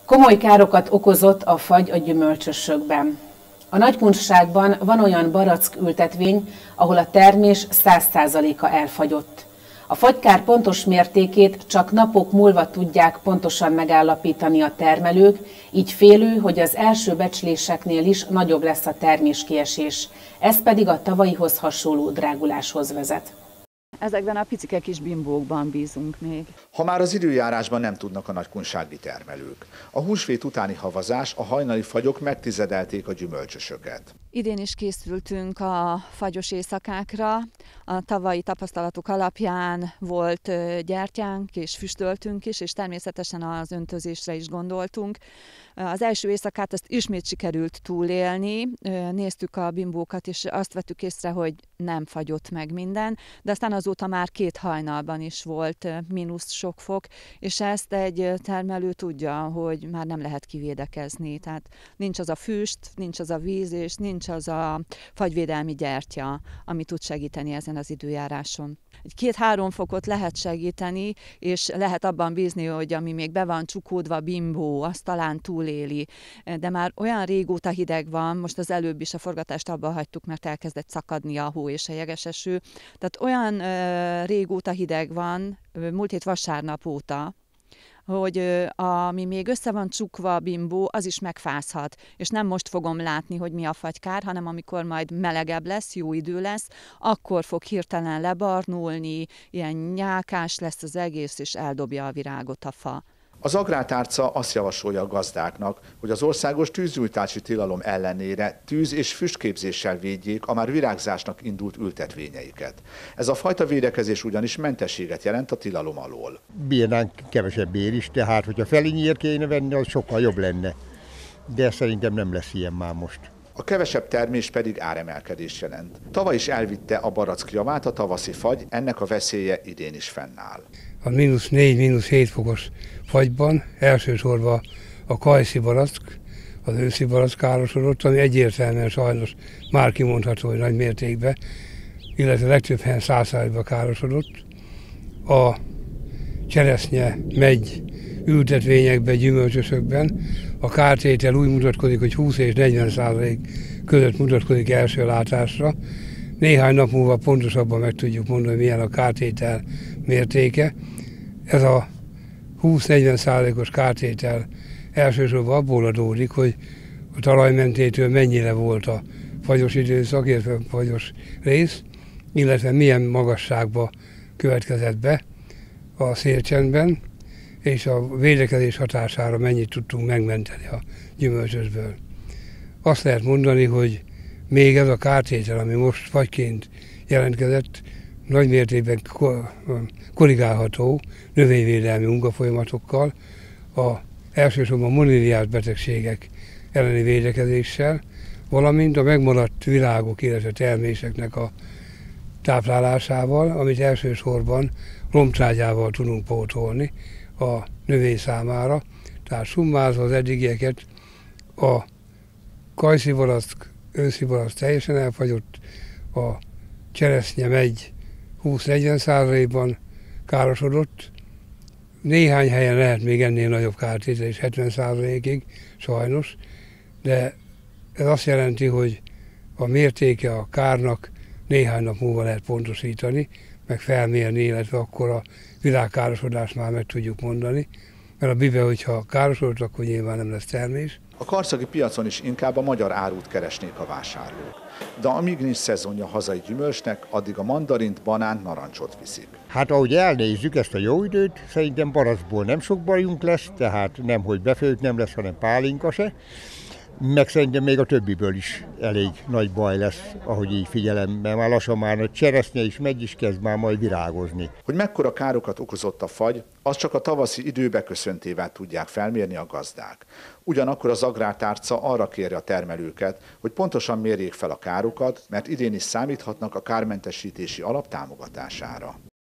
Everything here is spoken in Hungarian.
Komoly károkat okozott a fagy a gyümölcsösökben. A Nagykunságban van olyan barack ültetvény, ahol a termés 100%-a elfagyott. A fagykár pontos mértékét csak napok múlva tudják pontosan megállapítani a termelők, így félő, hogy az első becsléseknél is nagyobb lesz a terméskiesés. Ez pedig a tavalyihoz hasonló dráguláshoz vezet. Ezekben a picike kis bimbókban bízunk még. Ha már az időjárásban nem tudnak a nagykunsági termelők. A húsvét utáni havazás, a hajnali fagyok megtizedelték a gyümölcsösöket. Idén is készültünk a fagyos éjszakákra. A tavalyi tapasztalatok alapján volt gyertyánk és füstöltünk is, és természetesen az öntözésre is gondoltunk. Az első éjszakát azt ismét sikerült túlélni. Néztük a bimbókat, és azt vettük észre, hogy nem fagyott meg minden, de aztán azóta már 2 hajnalban is volt mínusz sok fok, és ezt egy termelő tudja, hogy már nem lehet kivédekezni. Tehát nincs az a füst, nincs az a víz, és nincs az a fagyvédelmi gyertya, ami tud segíteni ezen az időjáráson. 2-3 fokot lehet segíteni, és lehet abban bízni, hogy ami még be van csukódva bimbó, azt talán túléli. De már olyan régóta hideg van, most az előbb is a forgatást abba hagytuk, mert elkezdett szakadni a hó és a jegeseső. Tehát olyan régóta hideg van, múlt hét vasárnap óta, hogy ami még össze van csukva a bimbó, az is megfázhat. És nem most fogom látni, hogy mi a fagykár, hanem amikor majd melegebb lesz, jó idő lesz, akkor fog hirtelen lebarnulni, ilyen nyálkás lesz az egész, és eldobja a virágot a fa. Az Agrártárca azt javasolja a gazdáknak, hogy az országos tűzgyújtási tilalom ellenére tűz- és füstképzéssel védjék a már virágzásnak indult ültetvényeiket. Ez a fajta védekezés ugyanis mentességet jelent a tilalom alól. Bírnánk kevesebb ér is, tehát hogyha felénnyért kéne venni, az sokkal jobb lenne. De szerintem nem lesz ilyen már most. A kevesebb termés pedig áremelkedés jelent. Tavaly is elvitte a barack javát a tavaszi fagy, ennek a veszélye idén is fennáll. A -4, -7 fokos fagyban elsősorban a kajszi barack, az őszi barack károsodott, ami egyértelműen sajnos már kimondható, hogy nagy mértékben, illetve legtöbb helyen 100%-ban károsodott. A cseresznye megy ültetvényekben, gyümölcsösökben. A kártétel úgy mutatkozik, hogy 20 és 40% között mutatkozik első látásra. Néhány nap múlva pontosabban meg tudjuk mondani, hogy milyen a kártétel mértéke. Ez a 20-40%-os kártétel elsősorban abból adódik, hogy a talajmentétől mennyire volt a fagyos időszak, illetve a fagyos rész, illetve milyen magasságba következett be a szélcsendben, és a védekezés hatására mennyit tudtunk megmenteni a gyümölcsösből. Azt lehet mondani, hogy még ez a kártétel, ami most fagyként jelentkezett, nagy mértékben korrigálható növényvédelmi munkafolyamatokkal, elsősorban moniliás betegségek elleni védekezéssel, valamint a megmaradt virágok, illetve terméseknek a táplálásával, amit elsősorban lombtrágyával tudunk pótolni a növény számára. Tehát summázva az eddigieket, a kajszi barack, őszi barack teljesen elfagyott, a cseresznye megy 20-40%-ban károsodott. Néhány helyen lehet még ennél nagyobb kártétel is 70%-ig, sajnos, de ez azt jelenti, hogy a mértéke a kárnak néhány nap múlva lehet pontosítani, meg felmérni, illetve akkor a virágkárosodás már meg tudjuk mondani, mert a bibe, hogyha károsodott, akkor nyilván nem lesz termés. A karszagi piacon is inkább a magyar árut keresnék a vásárlók. De amíg nincs szezonja hazai gyümölcsnek, addig a mandarint, banánt, narancsot viszik. Hát ahogy elnézzük ezt a jó időt, szerintem barackból nem sok bajunk lesz, tehát nem, hogy befőtt nem lesz, hanem pálinka se. Meg szerintem még a többiből is elég nagy baj lesz, ahogy így figyelem, mert már lassan már a cseresznye is megy, és kezd már majd virágozni. Hogy mekkora károkat okozott a fagy, azt csak a tavaszi idő beköszöntével tudják felmérni a gazdák. Ugyanakkor az Agrártárca arra kéri a termelőket, hogy pontosan mérjék fel a károkat, mert idén is számíthatnak a kármentesítési alap támogatására.